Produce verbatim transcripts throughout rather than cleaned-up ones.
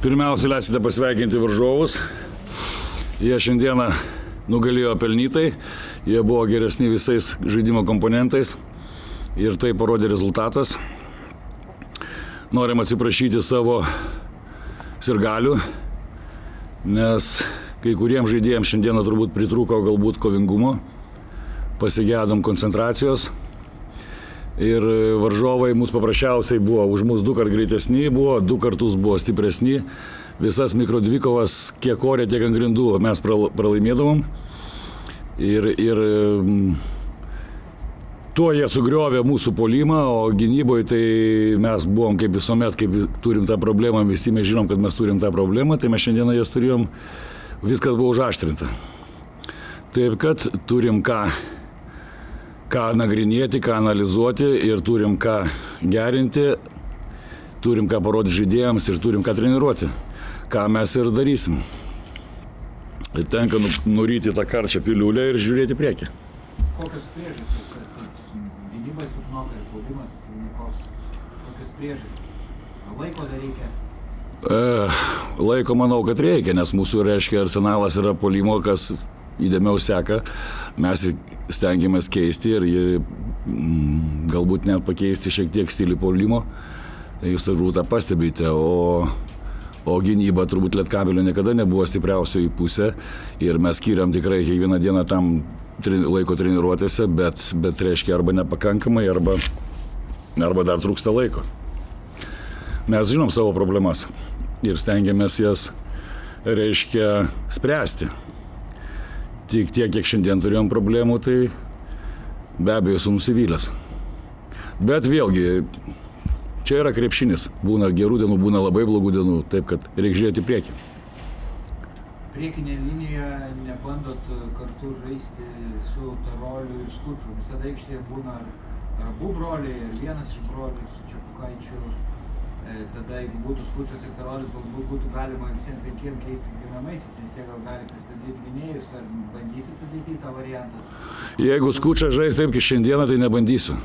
Pirmiausia, leisite pasveikinti varžovus. Jie šiandieną nugalėjo pelnytai, jie buvo geresni visais žaidimo komponentais ir tai parodė rezultatas. Norim atsiprašyti savo sirgalių, nes kai kuriems žaidėjams šiandieną turbūt pritrūko galbūt kovingumo, pasigedom koncentracijos ir varžovai mūsų paprasčiausiai buvo už mus du kart greitesni, buvo du kartus buvo stipresni. Visas mikrodvikovas, kiek ore, tiek ant grindų mes pralaimėdavom. Ir, ir tuo jie sugriovė mūsų puolimą, o gynyboje tai mes buvom kaip visuomet, kaip turim tą problemą, visi mes žinom, kad mes turim tą problemą, tai mes šiandieną jas turėjom, viskas buvo užaštrinta. Taip kad turim ką, ką nagrinėti, ką analizuoti ir turim ką gerinti, turim ką parodyti žaidėjams ir turim ką treniruoti. Ką mes ir darysim. Tenka nuryti tą karčią piliulę ir žiūrėti priekį. Kokios priežastys? Gynyba silpnoka ir puolimas nekoks. Kokios priežastys? Laiko dar reikia? E, laiko manau, kad reikia, nes mūsų, reiškia, arsenalas yra puolimo, kas įdėmiau seka. Mes stengiamės keisti ir jį, m, galbūt net pakeisti šiek tiek stilių puolimo. Jūs turbūt tą pastebite, o O gynyba turbūt Lietkabelio niekada nebuvo stipriausio į pusę ir mes skiriam tikrai kiekvieną dieną tam laiko treniruotėse, bet, bet reiškia arba nepakankamai, arba, arba dar trūksta laiko. Mes žinom savo problemas ir stengiamės jas, reiškia, spręsti. Tik tiek, kiek šiandien turėjom problemų, tai be abejo esu nusivylęs. Bet vėlgi, čia yra krepšinis. Būna gerų dienų, būna labai blogų dienų, taip kad reikia žiūrėti į priekį. Priekinė linija nebandot kartu žaisti su Taroliu ir Skuču. Visada aikštėje būna ar abu broliai, ar vienas iš brolių su Čepukaičiu. Tada, jeigu būtų Skučas ir Tarolis, galbūt būtų galima visiems penkiem keisti ginamaisiais, nes jie gal gali pristabdyti gynėjus, ar bandysit ateiti tą variantą? Jeigu Skučas žais taip, kaip šiandieną, tai nebandysiu.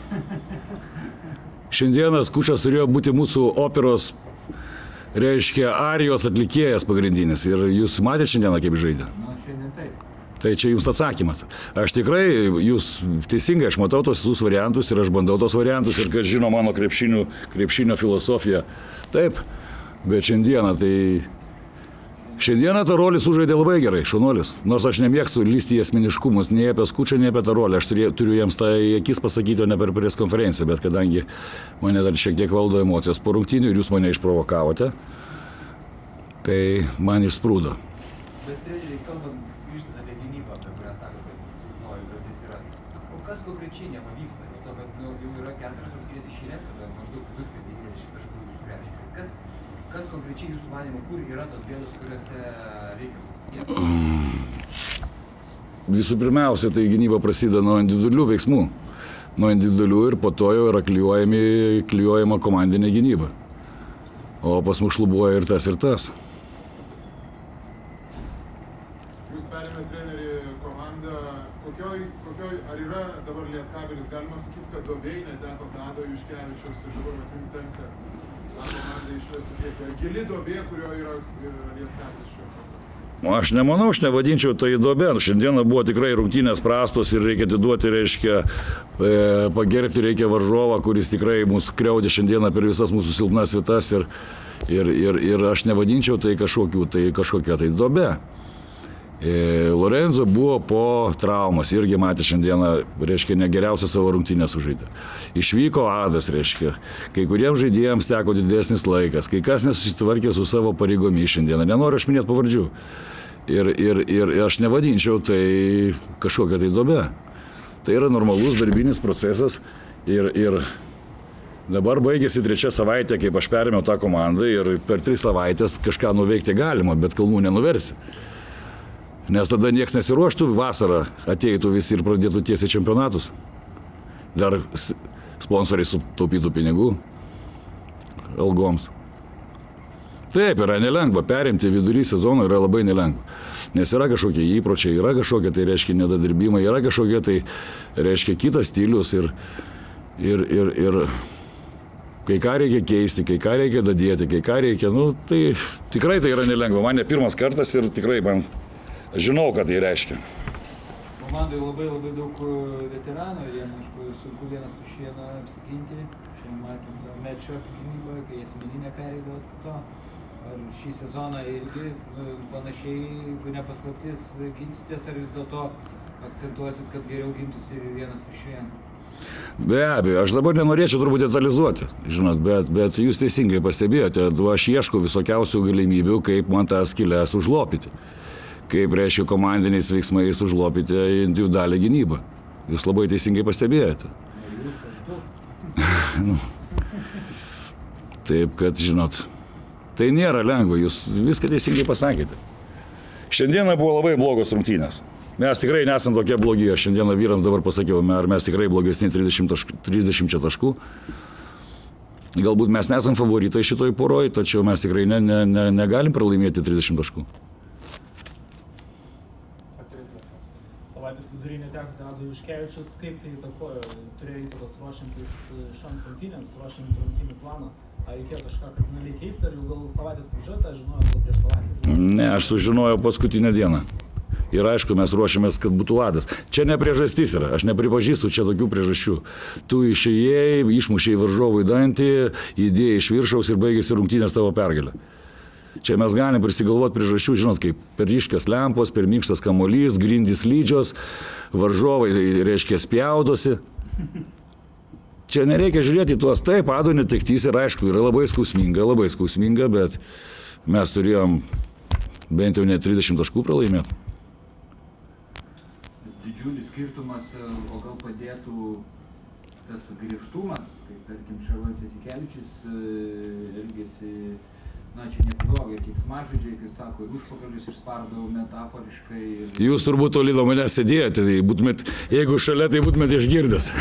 Šiandieną Skučas turėjo būti mūsų operos, reiškia, arijos atlikėjas pagrindinis. Ir jūs matėte šiandieną, kaip žaidė? Na, šiandien taip. Tai čia jums atsakymas. Aš tikrai, jūs teisingai, aš matau tos visus variantus ir aš bandau tos variantus ir kas žino mano krepšinio, krepšinio filosofiją. Taip, bet šiandieną tai... Šiandieną Tarolis sužaidė labai gerai, šaunuolis. Nors aš nemėgstu lysti į asmeniškumus, nei apie Skučą, nei apie Tarolį. Aš turiu, turiu jiems tą į akis pasakyti, o ne per pres konferenciją, bet kadangi mane dar šiek tiek valdo emocijos po rungtynių ir jūs mane išprovokavote, tai man išsprūdo. Bet treneriai, kalbant, grįžtant apie gynybą, apie kurią sako, kad silpnoji grandis yra. O kas konkrečiai nepavyksta? Dėl to, kad nu, jau yra keturios rungtynės iš eilės, kada maždaug vidurkį devyniasdešimt taškų jūsų krepšininkai. Kas Kas konkrečiai jūsų manymu, kur yra tos bėdos, kuriuose reikia pasiskiepyti? Visų pirmiausia, tai gynyba prasideda nuo individualių veiksmų. Nuo individualių ir po to jau yra klijuojama komandinė gynyba. O pas mus šlubuoja ir tas, ir tas. Jūs perėmė trenerių komandą. Kokioj, kokioj, ar yra dabar Lietkabelis, galima sakyti, kad duobėj neteko Tado Juškevičiaus ir dabar atim tenka komandai išvesti tiek gili duobė, kurio yra Lietkabelis šiuo metu? Aš nemanau, aš nevadinčiau tai duobė. Šiandieną buvo tikrai rungtynės prastos ir reikia atiduoti, reiškia, e, pagerbti reikia varžovą, kuris tikrai mus kriaudė šiandieną per visas mūsų silpnas vietas ir, ir, ir, ir aš nevadinčiau tai kažkokiu, tai kažkokia tai duobė. E, Lorenzo buvo po traumas, irgi matė šiandieną, reiškia, negeriausią savo rungtynę sužaidė. Išvyko Adas, reiškia, kai kuriems žaidėjams teko didesnis laikas, kai kas nesusitvarkė su savo pareigomis šiandieną, nenoriu aš minėti pavardžių. Ir, ir, ir aš nevadinčiau tai kažkokia tai duobė. Tai yra normalus darbinis procesas ir, ir dabar baigėsi trečia savaitė, kaip aš perėmiau tą komandą ir per tris savaitės kažką nuveikti galima, bet kalnų nenuversi. Nes tada nieks nesiruoštų vasarą, ateitų visi ir pradėtų tiesiai čempionatus. Dar sponsoriai sutaupytų pinigų algoms. Taip, yra nelengva, perimti vidury sezono yra labai nelengva. Nes yra kažkokie įpročiai, yra kažkokie tai reiškia nedadirbimai, yra kažkokie tai reiškia kitas stilius ir, ir, ir, ir Kai ką reikia keisti, kai ką reikia dadėti, kai ką reikia, nu, tai tikrai tai yra nelengva. Man ne pirmas kartas ir tikrai man žinau, ką tai reiškia. Komandai labai labai daug veteranų ir jiems, aišku, sunku vienas prieš vieną apsiginti. Šiandien matėm tą match-up gynybą, kai asmeninę pereidavo po to. Ar šį sezoną irgi panašiai, jeigu nepaslaptis, ginsitės, ar vis dėlto akcentuosit, kad geriau gintųsi vienas prieš vieną? Be abejo, aš dabar nenorėčiau turbūt detalizuoti, žinot, bet, bet jūs teisingai pastebėjote, aš ieškau visokiausių galimybių, kaip man tas skylės užlopyti. Kaip reiškia komandiniais veiksmais užlopyti individualią gynybą. Jūs labai teisingai pastebėjote. Taip, kad, žinot, tai nėra lengva, jūs viską teisingai pasakėte. Šiandieną buvo labai blogos rungtynės. Mes tikrai nesam tokie blogi, aš šiandieną vyrams dabar pasakiau, ar mes tikrai blogesni trisdešimt taškų. Galbūt mes nesam favoritai šitoj poroj, tačiau mes tikrai ne, ne, ne, negalim pralaimėti trisdešimt taškų. Savaitės vidury neteko Ado Juškevičius, kaip tai įtakojo, turėjo įtakos ruošiantis šioms rungtynėms, ruošiant rungtynių planą? Ar reikėjo kažką kardinaliai keisti, ar jau gal savaitės pradžioje, tai žinojau gal prieš savaitę? Ne, aš sužinojau paskutinę dieną. Ir aišku, mes ruošiamės, kad būtų vadas. Čia ne priežastis yra, aš nepripažįstu čia tokių priežasčių. Tu išėjai, išmušėjai varžovui dantį, įdėjai iš viršaus ir baigėsi rungtynės tavo pergalę. Čia mes galim prisigalvoti priežasčių, žinot, kaip per ryškios lempos, per minkštas kamuolys, grindys lydžios, varžovai, reiškia, spjaudosi. Čia nereikia žiūrėti tuos, taip, Ado netektys ir aišku, yra labai skausminga, labai skausminga, bet mes turėjom bent jau ne trisdešimt taškų pralaimėti. Didžiulis skirtumas, o gal padėtų tas griežtumas, kaip tarkim Šarūnas Jasikevičius elgėsi, na čia neblogai, kiek smažodžiai, kaip sako, ir užpakalius išspardau metaforiškai. Ir... Jūs turbūt toli nuo manęs sėdėjote, tai būtumėt, jeigu šalia, tai būtumėt išgirdęs.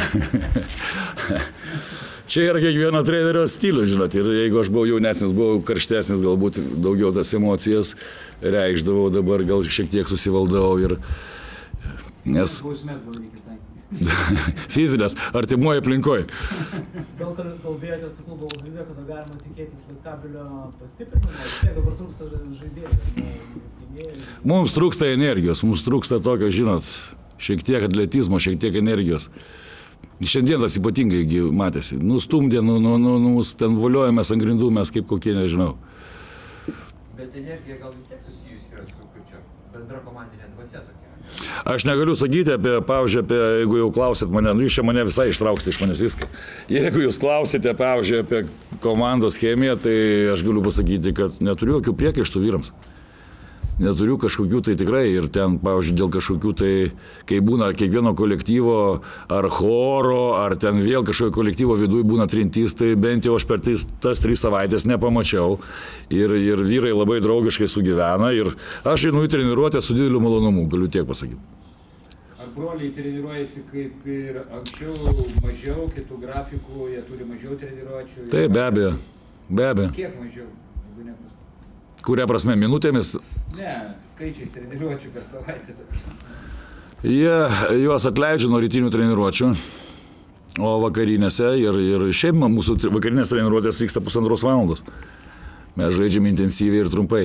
Čia yra kiekvieno trenerio stilius, žinot, ir jeigu aš buvau jaunesnis, buvau karštesnis, galbūt daugiau tas emocijas reikšdavau, dabar gal šiek tiek susivaldau ir... Nes... Bausmės gal reikia taikyti. Fizinės, artimoje aplinkoje. Gal kalbėjote su klubo vadovybė, kada galima tikėtis Lietkabelio pastiprinimo, kiek dabar trūksta žaidėjų? Mums trūksta energijos, mums trūksta tokio, žinot, šiek tiek atletizmo, šiek tiek energijos. Šiandien tas ypatingai matėsi. Nustumdė, nu, nu, nu, nu, ten voliojamės ant grindų, mes kaip kokie, nežinau. Bet energija gal vis tiek susijusi yra su kaip čia bendra komandinė dvasia tokia. Aš negaliu sakyti apie, pavyzdžiui, apie, jeigu jau klausėt mane, nu jūs čia mane visai ištrauksite iš manęs viską. Jeigu jūs klausėte, pavyzdžiui, apie komandos chemiją, tai aš galiu pasakyti, kad neturiu jokių priekaištų vyrams. Neturiu kažkokių tai tikrai ir ten, pavyzdžiui, dėl kažkokių tai, kai būna kiekvieno kolektyvo ar choro, ar ten vėl kažkokio kolektyvo viduje būna trintys, tai bent jau aš per tais, tas tris savaitės nepamačiau ir, ir vyrai labai draugiškai sugyvena ir aš einu į treniruotę su dideliu malonumu, galiu tiek pasakyti. Ar broliai treniruojasi kaip ir anksčiau, mažiau, kitų grafikų, jie turi mažiau treniruočių? Taip, be abejo, be abejo. Kiek mažiau? Kuria prasme, minutėmis? Ne, skaičiais treniruočių per savaitę. Jie juos atleidžia nuo rytinių treniruočių, o vakarinėse ir, ir šiaip mūsų vakarinės treniruotės vyksta pusantros valandos. Mes žaidžiame intensyviai ir trumpai.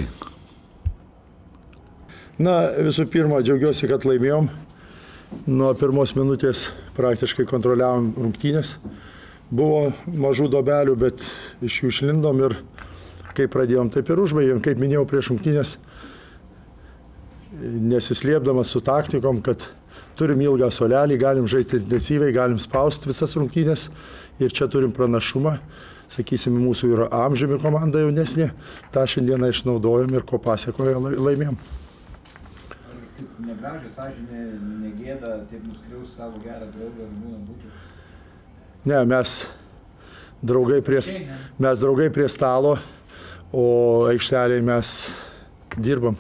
Na, visų pirma, džiaugiuosi, kad laimėjom. Nuo pirmos minutės praktiškai kontroliavom rungtynės. Buvo mažų dobelių, bet iš jų išlindom ir kaip pradėjom, taip ir užbaigėm, kaip minėjau prieš rungtynės, nesislėpdamas su taktikom, kad turim ilgą suolelį, galim žaisti intensyviai, galim spausti visas rungtynės ir čia turim pranašumą. Sakysim, mūsų yra amžiumi komanda jaunesnė, tą šiandieną išnaudojom ir ko pasiekoje laimėjom. Kaip negražia, sąžinė, negėda, taip nuskriaus savo gerą draugą, būna būtų? Ne, mes draugai prie, mes draugai prie stalo, o aikštelėje mes dirbam.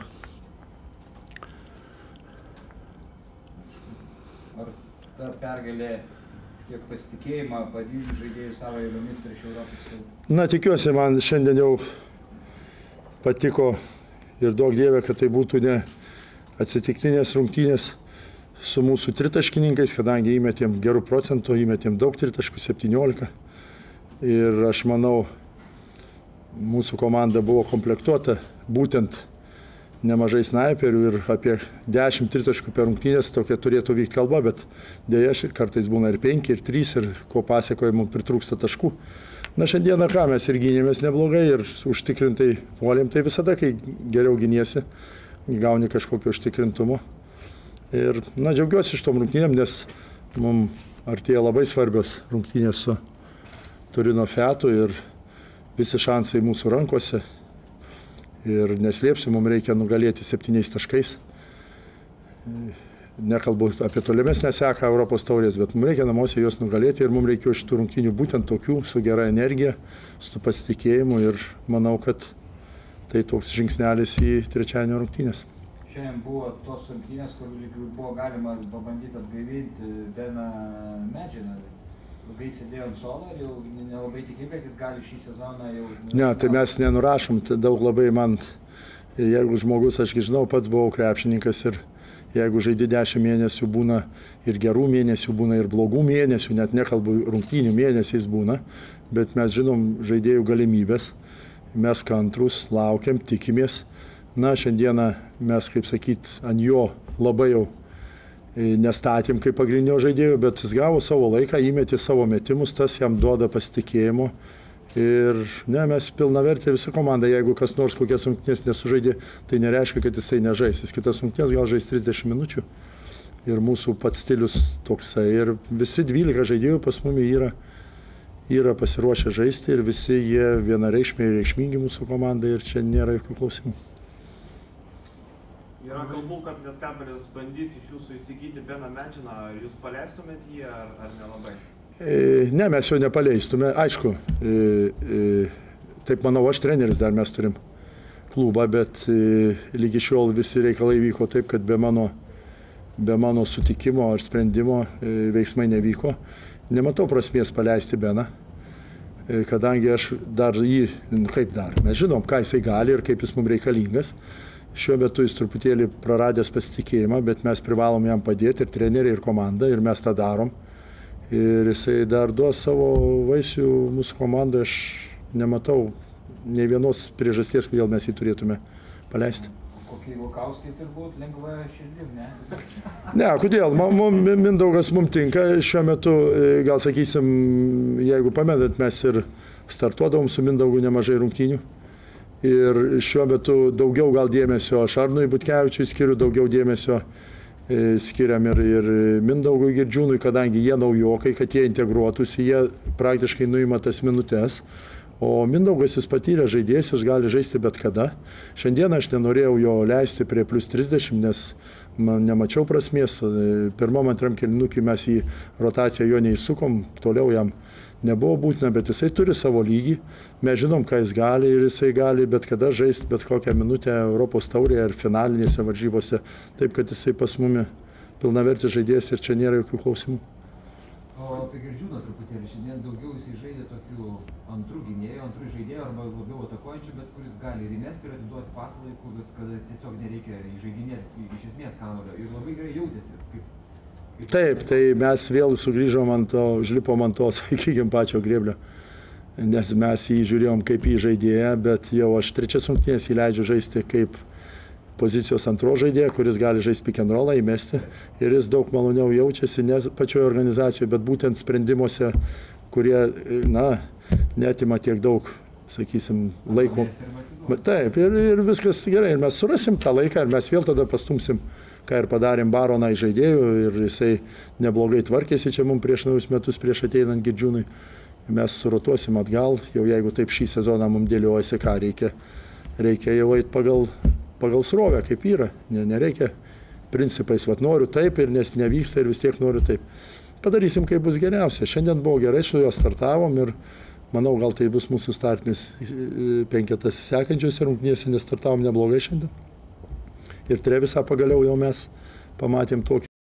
Ar ta pergalė tiek pasitikėjimą padidins žaidėjų savo jėgomis prieš Europos taurę? Na, tikiuosi, man šiandien jau patiko ir daug dievė, kad tai būtų ne atsitiktinės rungtynės su mūsų tritaškininkais, kadangi įmetėm gerų procentų, įmetėm daug tritaškų, septyniolika. ir aš manau, mūsų komanda buvo komplektuota būtent nemažai snaiperių ir apie dešimt tritaškų per rungtynes tokia turėtų vykti kalba, bet dėja kartais būna ir penki, ir trys, ir ko pasakoja, mums pritrūksta taškų. Na šiandieną ką, mes ir gynėmės neblogai ir užtikrintai puolėm, tai visada, kai geriau gyniesi, gauni kažkokio užtikrintumo. Ir na, džiaugiuosi iš tom rungtynėm, nes mums artėja labai svarbios rungtynės su Turino Fiatu ir visi šansai mūsų rankose. Ir neslėpsiu, mums reikia nugalėti septyniais taškais. Nekalbu apie tolimesnę seką Europos taurės, bet mums reikia namuose juos nugalėti ir mums reikėjo šitų rungtynių būtent tokių, su gera energija, su pasitikėjimu ir manau, kad tai toks žingsnelis į trečiadienio rungtynės. Šiandien buvo tos rungtynės, kur buvo galima pabandyti atgaivinti Beną Medžiną. Ilgai sėdėjo ant suolo ir jau nelabai tikėjau, kad jis gali šį sezoną jau... Ne, tai mes nenurašom, tai daug labai man, jeigu žmogus, aš žinau, pats buvau krepšininkas ir jeigu žaidži dešimt mėnesių būna ir gerų mėnesių, būna ir blogų mėnesių, net nekalbu rungtynių mėnesiais būna, bet mes žinom žaidėjų galimybės, mes kantrus, laukiam, tikimės. Na, šiandieną mes, kaip sakyt, ant jo labai jau nestatėm kaip pagrindinio žaidėjo, bet jis gavo savo laiką, įmetė savo metimus, tas jam duoda pasitikėjimo. Ir ne, mes pilnavertė visa komanda, jeigu kas nors kokias rungtynės nesužaidė, tai nereiškia, kad jisai nežais. Jis kitas rungtynės gal žais trisdešimt minučių. Ir mūsų pats stilius toksai. Ir visi dvylika žaidėjų pas mumi yra, yra pasiruošę žaisti ir visi jie vienareikšmiai ir reikšmingi mūsų komandai ir čia nėra jokių klausimų. Yra kalbų, kad Lietkabelis bandys iš jūsų įsigyti Beną Medžiną, ar jūs paleistumėt jį, ar, ar nelabai? E, ne, mes jo nepaleistume. Aišku, e, e, taip manau, aš treneris dar mes turim klubą, bet e, lygi šiol visi reikalai vyko taip, kad be mano, be mano sutikimo ar sprendimo e, veiksmai nevyko. Nematau prasmės paleisti Beną, e, kadangi aš dar jį, kaip dar, mes žinom, ką jisai gali ir kaip jis mums reikalingas. Šiuo metu jis truputėlį praradęs pasitikėjimą, bet mes privalom jam padėti ir treneriai, ir komanda, ir mes tą darom. Ir jisai dar duos savo vaisių mūsų komandoje, aš nematau nei vienos priežasties, kodėl mes jį turėtume paleisti. Kokie Lukauskai turbūt lengva širdim, ne? Ne, kodėl? Mindaugas mums tinka, šiuo metu, gal sakysim, jeigu pamenat, mes ir startuodavom su Mindaugu nemažai rungtynių. Ir šiuo metu daugiau gal dėmesio Šarnui Butkevičiui skiriu, daugiau dėmesio e, skiriam ir, ir Mindaugui Girdžiūnui, kadangi jie naujokai, kad jie integruotųsi, jie praktiškai nuima tas minutes. O Mindaugas jis patyrė žaidėjas, jis gali žaisti bet kada. Šiandien aš nenorėjau jo leisti prie plus trisdešimt, nes man nemačiau prasmės. Pirmam antram kėlinukui mes į rotaciją jo neįsukom, toliau jam nebuvo būtina, bet jisai turi savo lygį. Mes žinom, ką jis gali ir jisai gali bet kada žaisti bet kokią minutę Europos taurėje ar finalinėse varžybose. Taip, kad jisai pas mumi pilnavertis žaidėjas ir čia nėra jokių klausimų. O apie Girdžiūną truputėlį, šiandien daugiau jisai žaidė tokių antrų gynėjų, antrų žaidėjų arba labiau atakuojančių, bet kuris gali ir įmesti ir atiduoti pasą laiku, bet kada tiesiog nereikia įžaidinėti iš esmės kamuolio. Ir labai gerai jautėsi. Kaip, kaip Taip, tai mes vėl sugrįžom ant to, užlipom ant to, sakykime, pačio grėblio. Nes mes jį žiūrėjom kaip į žaidėją, bet jau aš trečias rungtynės įleidžiu žaisti kaip pozicijos antro žaidėją, kuris gali žaisti pick and rollą, įmesti. Ir jis daug maloniau jaučiasi ne pačioje organizacijoje, bet būtent sprendimuose, kurie, na, netima tiek daug, sakysim, laiko. Taip, ir, ir viskas gerai. Ir mes surasim tą laiką ir mes vėl tada pastumsim, ką ir padarėm Baroną į žaidėjų. Ir jisai neblogai tvarkėsi čia mums prieš naujus metus, prieš ateinant Girdžiūnui. Mes surotuosim atgal, jau jeigu taip šį sezoną mums dėliojasi, ką reikia. Reikia jau eiti pagal, pagal srovę, kaip yra. Ne, nereikia principais, vat noriu taip ir nes nevyksta ir vis tiek noriu taip. Padarysim, kaip bus geriausia. Šiandien buvo gerai, su juo startavom ir manau, gal tai bus mūsų startinis penketas sekančiose rungtynėse, nes startavom neblogai šiandien. Ir Trevisą pagaliau jau mes pamatėm tokį.